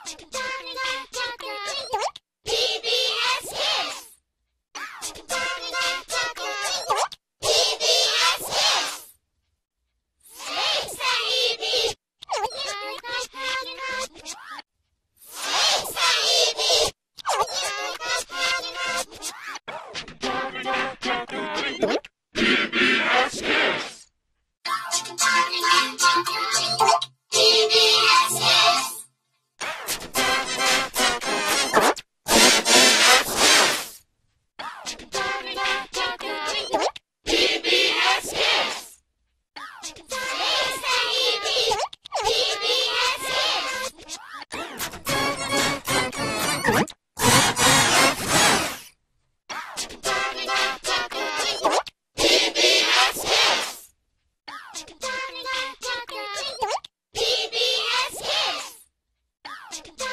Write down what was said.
PBS Kids! PBS Kids! Snakes and EB! Snakes and EB! PBS Kids! PBS Kids! PBS Kids! Snakes and EB! PBS Kids! PBS Kids! PBS Kids!